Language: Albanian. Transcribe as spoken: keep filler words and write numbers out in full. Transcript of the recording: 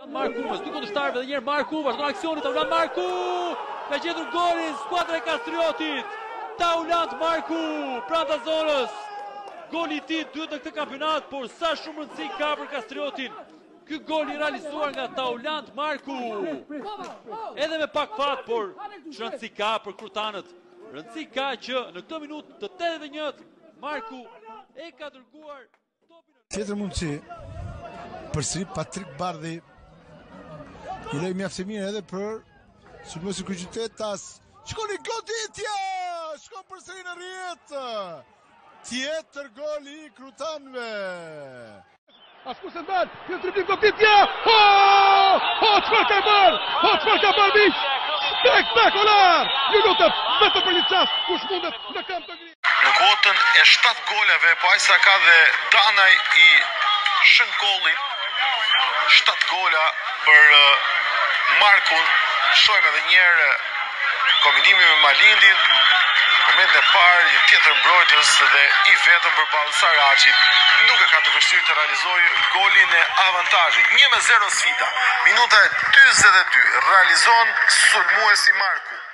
Marku, mas dy kundërshtarëve dhe njerë Marku, vazhdon aksionit, Taulant Marku, ka gjetur golin, skuadra e Kastriotit, Taulant Marku, pranë të zonës, goli i tij dytë në këtë kampionat, por sa shumë rëndësi ka për Kastriotin. Ky gol i realizuar nga Taulant Marku. Edhe me pak fat, por rëndësi ka për krutanët. Rëndësi ka që në këtë minutë të tetëdhjetë e njëjtë Marku e ka dërguar topin. Tjetër mundësi. Përsëri Patrik Bardhi. I lej mjaft e mirë edhe për sulmuesin Kryeqytetas. Shkon i goditja! Shkon përsëri në rrjet. Tjetër gol i krutanëve. Asku se ndalë, kjo triplim goditja! Ho! Ho, çfarë ka bërë? Ho, çfarë ka bërë miq? Spektakolar! Ju lutem, vetëm për një çast, kush mundet në kamp të gri. Në kuotën e shtatë goleve, po ai sa ka dhe Danaj i Shënkollit. shtatë gola për uh, Markun. Shohim edhe një herë kombinimi me Malindin. Në momentin e parë një tjetër mbrojtës dhe i vetëm përballë Saracit nuk e ka të vështirë të realizojë golin e avantazhit. një me zero sfida. Minuta e dyzet e dy realizon sulmuesi Marku.